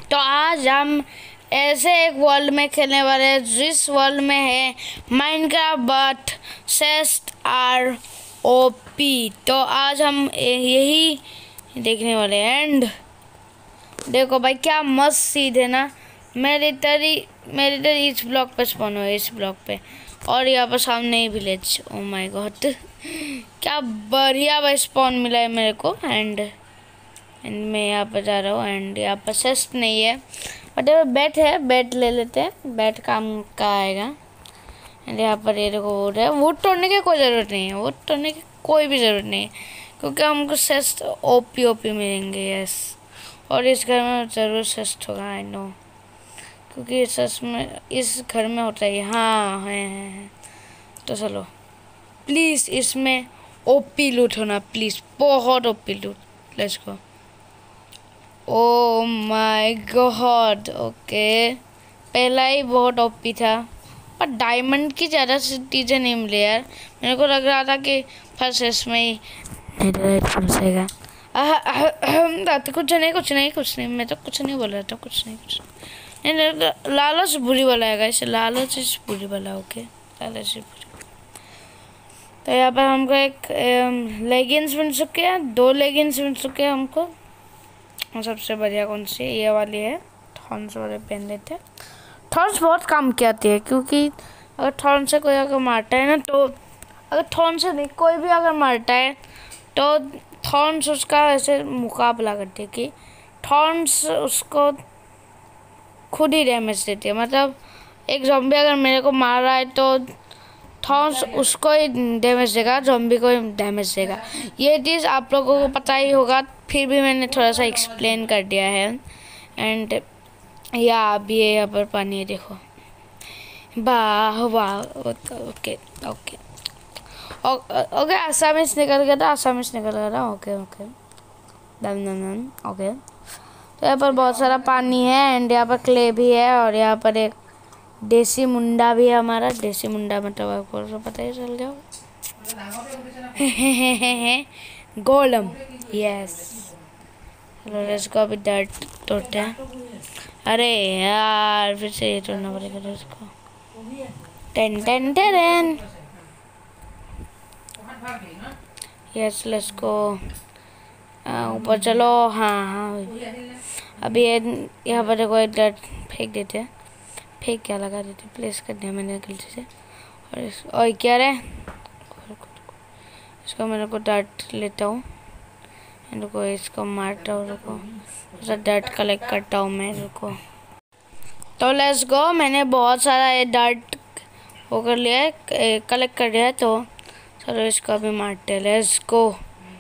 तो आज हम ऐसे एक वर्ल्ड में खेलने वाले हैं जिस वर्ल्ड में है Minecraft but chests are OP. तो आज हम यही देखने वाले हैं। एंड देखो भाई क्या मस्त सीध है ना। मेरे इधर इस ब्लॉक पे स्पॉन हुआ है, इस ब्लॉक पे, और यहाँ पर सामने ही विलेज। ओ माय गॉड क्या बढ़िया भाई स्पॉन मिला है मेरे को। एंड मैं यहाँ पर जा रहा हूँ। एंड यहाँ पर सेस्ट नहीं है बट बैट है, बैट ले लेते हैं, बैट काम का आएगा। एंड यहाँ पर ये देखो वुड है, वुड तोड़ने की कोई ज़रूरत नहीं है, वुड तोड़ने की कोई भी ज़रूरत नहीं है क्योंकि हमको सेस्ट ओपी मिलेंगे। यस, और इस घर में ज़रूर सेस्ट होगा, आई नो, क्योंकि इस घर में होता है। हाँ है। तो चलो प्लीज़ इसमें ओपी लूट होना, प्लीज़ बहुत OP loot. Let's go. Oh my god, okay, पहला ही बहुत ओपी था पर डायमंड की ज़्यादा चीज़ें नहीं मिली यार। मेरे को लग रहा था कि फर्स्ट इसमें ही नेदरराइट फंसेगा। कुछ नहीं, मैं तो कुछ नहीं बोल रहा था, कुछ नहीं। लालच बुरी वाला है गाइस, लालच इस बुरी वाला। ओके, लालच इस बुरी। तो यहाँ पर हमको एक लेगिंग्स मिल चुके हैं, 2 लेगिंग्स मिल चुके हैं हमको। और सबसे बढ़िया कौन सी है? ये वाली है, थॉर्न्स वाले पहन लेते हैं। थॉर्न्स बहुत काम की आती है क्योंकि अगर थॉर्न से कोई अगर मारता है ना, तो अगर थॉर्न से नहीं कोई भी अगर मारता है तो थॉर्न्स उसका ऐसे मुकाबला करती है कि थॉर्न्स उसको खुद ही डैमेज देती है। मतलब एक ज़ॉम्बी अगर मेरे को मार रहा है तो थॉर्न्स उसको ही डैमेज देगा, ज़ॉम्बी को ही डैमेज देगा। ये चीज़ आप लोगों को पता ही होगा, फिर भी मैंने थोड़ा सा एक्सप्लेन कर दिया है। एंड या अब ये यहाँ पर पानी है, देखो, वाह वाह। ओके ओके ओके, आसामीज निकल गया था, ओके डन। ओके, तो यहाँ पर बहुत सारा पानी है एंड यहाँ पर क्ले भी है और यहाँ पर एक देसी मुंडा भी है हमारा। देसी मुंडा मतलब आपको पता ही चल गया गोलम। यस, चलो लेट्स गो। अभी डर्ट तोड़ते हैं। अरे यार फिर से ये तोड़ना पड़ेगा इसको। Ten yes, let's go. ऊपर चलो। हाँ, अभी यहाँ पर देखो एक डर्ट फेंक देते हैं। फेंक क्या लगा देते, प्लेस कर दिया मैंने गलती से। और क्या रहे, इसको मेरे को डर्ट लेता हूँ, रुको इसको मारता हूँ, रुको डर्ट कलेक्ट करता हूँ मैं, रुको। तो लेट्स गो, मैंने बहुत सारा ये डर्ट वो कर लिया है, कलेक्ट कर लिया है। तो चलो इसको अभी मारते हैं, लेट्स गो।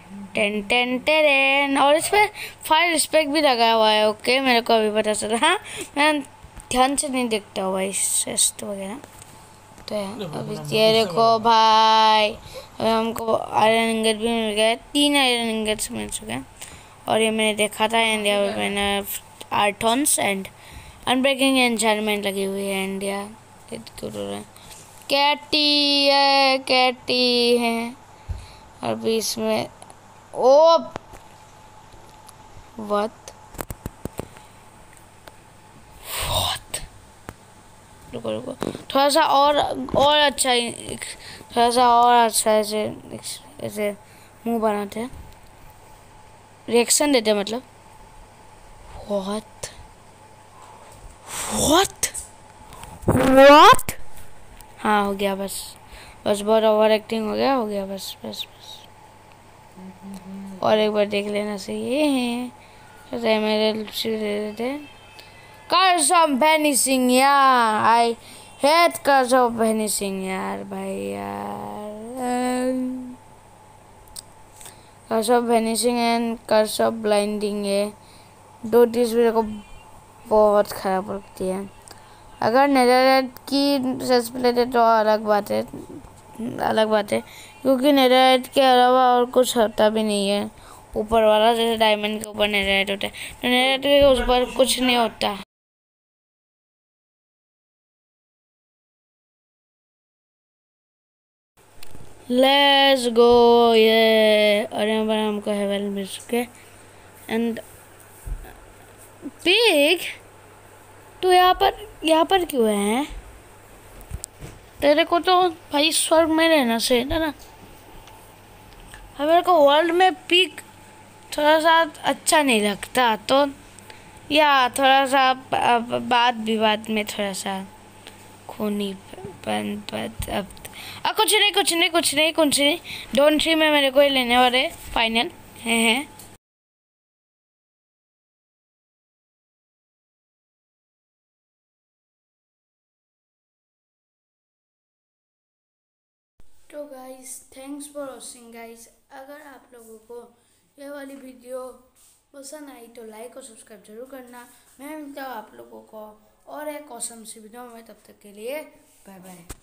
टेन और इस पर फायर रिस्पेक्ट भी लगा हुआ है। ओके, मेरे को अभी पता चला। हाँ, मैं ध्यान से नहीं देखता हुआ इस सेस्ट वगैरह। तो अभी ये देखो भाई, अभी हमको आयरन इंगट भी मिल गया है, 3 आयरन इंगट्स मिल चुके हैं। और ये मैंने देखा था इंडिया में, मैंने आर्थॉन्स एंड अनब्रेकिंग एन्चार्टमेंट लगी हुई है। इंडिया कैटी है और बीच में ओ व्हाट रुको थोड़ा सा और अच्छा, थोड़ा सा और अच्छा ऐसे मुंह बनाते हैं, रिएक्शन देते हैं, मतलब व्हाट हाँ, हो गया बस बहुत ओवर एक्टिंग हो गया बस। और एक बार देख लेना चाहिए है मेरे दे देते। कर्स ऑफ वैनिशिंग यार, I hate curse of vanishing यार भाई यार। Curse of vanishing and curse of blinding, ये 2 चीज़ मेरे को बहुत ख़राब लगती है। अगर नेदरराइट की सेंस लेते तो अलग बात है क्योंकि नेदरराइट के अलावा और कुछ होता भी नहीं है ऊपर वाला। जैसे डायमंड के ऊपर नेदरराइट होता है, तो नेदरराइट के उस पर कुछ नहीं होता। लेट्स गो ये, और यहाँ पर हमको हेवन मिल चुके एंड पिग तो यहाँ पर क्यों है? तेरे को तो भाई स्वर्ग में रहना चाहिए ना। मेरे को वर्ल्ड में पिग थोड़ा सा अच्छा नहीं लगता, तो या थोड़ा सा बात विवाद में थोड़ा सा खूनी कुछ नहीं। डोंट थ्री में मेरे को ही लेने वाले फाइनल हैं। तो guys thanks for watching guys. अगर आप लोगों को यह वाली वीडियो पसंद आई तो लाइक और सब्सक्राइब जरूर करना। मैं मिलता हूँ आप लोगों को और एक ऑसम सी वीडियो में, तब तक के लिए बाय बाय।